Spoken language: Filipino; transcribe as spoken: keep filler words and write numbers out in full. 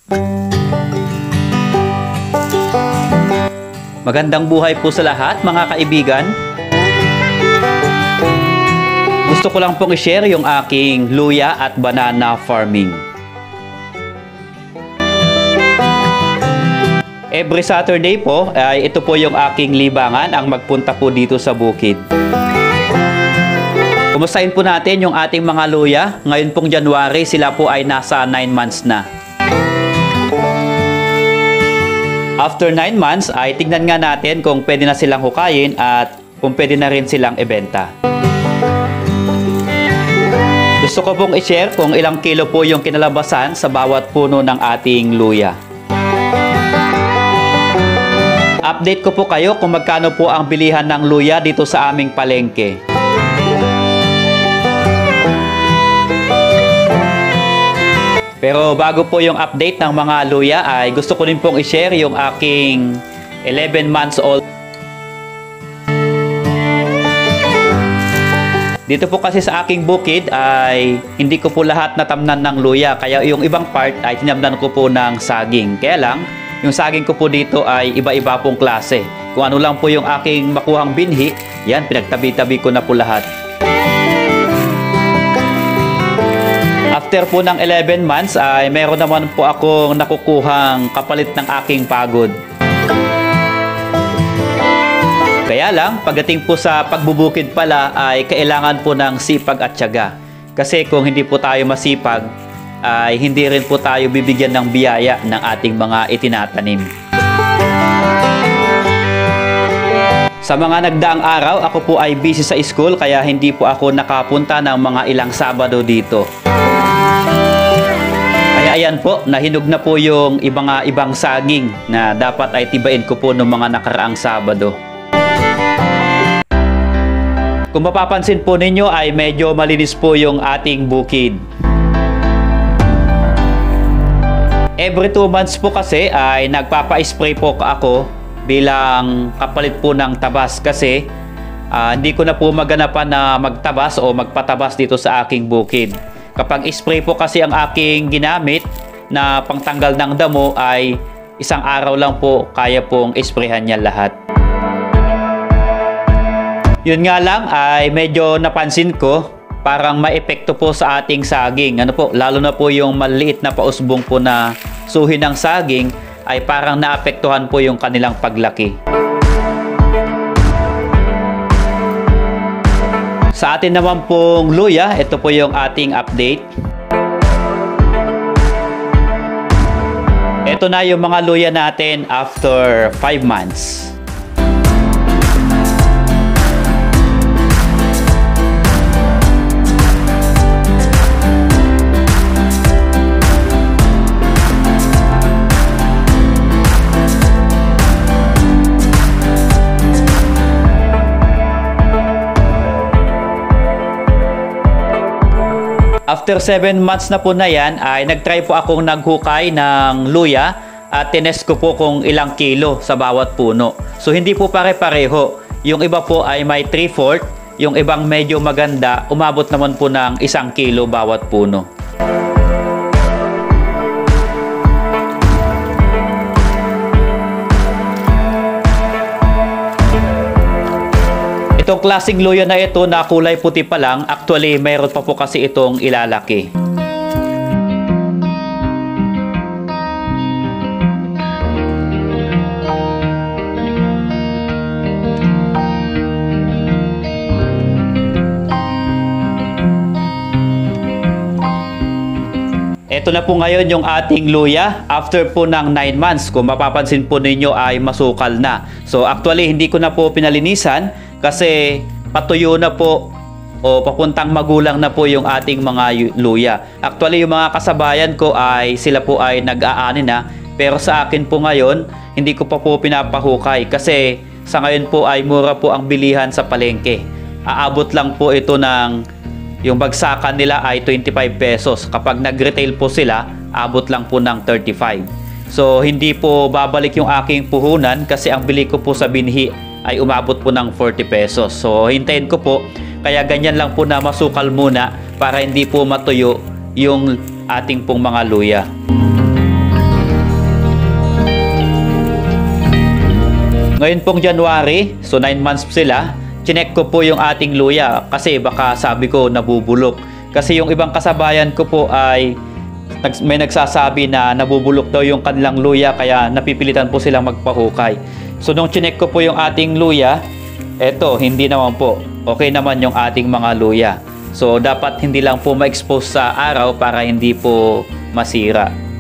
Magandang buhay po sa lahat mga kaibigan. Gusto ko lang pong i-share yung aking luya at banana farming. Every Saturday po, ay ito po yung aking libangan ang magpunta po dito sa bukid. Kumustahin po natin yung ating mga luya. Ngayon pong January, sila po ay nasa nine months na. After nine months ay tignan nga natin kung pwede na silang hukayin at kung pwede na rin silang ibenta. Gusto ko pong i-share kung ilang kilo po yung kinalabasan sa bawat puno ng ating luya. Update ko po kayo kung magkano po ang bilihan ng luya dito sa aming palengke. Pero bago po yung update ng mga luya ay gusto ko rin pong i-share yung aking eleven months old. Dito po kasi sa aking bukid ay hindi ko po lahat natamnan ng luya. Kaya yung ibang part ay tinamnan ko po ng saging. Kaya lang, yung saging ko po dito ay iba-iba pong klase. Kung ano lang po yung aking makuhang binhi, yan, pinagtabi-tabi ko na po lahat. After po ng eleven months ay meron naman po akong nakukuhang kapalit ng aking pagod. Kaya lang, pagdating po sa pagbubukid pala ay kailangan po ng sipag at tiyaga. Kasi kung hindi po tayo masipag, ay hindi rin po tayo bibigyan ng biyaya ng ating mga itinatanim. Sa mga nagdaang araw, ako po ay busy sa school kaya hindi po ako nakapunta ng mga ilang Sabado dito. Kaya ayan po, nahinog na po yung ibang, ibang saging na dapat ay tibain ko po noong mga nakaraang Sabado. Kung mapapansin po ninyo ay medyo malinis po yung ating bukid. Every two months po kasi ay nagpapa-spray po ako bilang kapalit po ng tabas kasi uh, hindi ko na po maganapan na magtabas o magpatabas dito sa aking bukid. Kapag spray po kasi ang aking ginamit na pangtanggal ng damo ay isang araw lang po kaya pong sprayhan niya lahat. Yun nga lang ay medyo napansin ko parang maepekto po sa ating saging. Ano po, lalo na po yung maliit na pausbong po na suhi ng saging ay parang naapektuhan po yung kanilang paglaki. Sa atin naman pong luya, ito po yung ating update. Ito na yung mga luya natin after five months. After seven months na po na yan, ay nagtry po akong naghukay ng luya at tinest ko po kung ilang kilo sa bawat puno. So hindi po pare-pareho. Yung iba po ay may three fourths, yung ibang medyo maganda, umabot naman po ng isang kilo bawat puno. Itong klaseng luya na ito na kulay puti pa lang, actually mayroon pa po kasi itong ilalaki. Ito na po ngayon yung ating luya after po ng nine months. Kung mapapansin po ninyo ay masukal na. So actually hindi ko na po pinalinisan kasi patuyo na po o papuntang magulang na po yung ating mga luya. Actually yung mga kasabayan ko ay sila po ay nag-aani na, pero sa akin po ngayon hindi ko pa po pinapahukay kasi sa ngayon po ay mura po ang bilihan sa palengke. Aabot lang po ito ng yung bagsakan nila ay twenty-five pesos. Kapag nag-retail po sila, abot lang po ng thirty-five. So hindi po babalik yung aking puhunan kasi ang bili ko po sa binhi ay umabot po ng forty pesos. So hintayin ko po, kaya ganyan lang po na masukal muna para hindi po matuyo yung ating pong mga luya. Ngayon pong January, so nine months sila, chinek ko po yung ating luya kasi baka sabi ko nabubulok. Kasi yung ibang kasabayan ko po ay may nagsasabi na nabubulok daw yung kanilang luya kaya napipilitan po silang magpahukay. So nung chinek ko po yung ating luya, eto, hindi naman po. Okay naman yung ating mga luya. So dapat hindi lang po ma-expose sa araw para hindi po masira.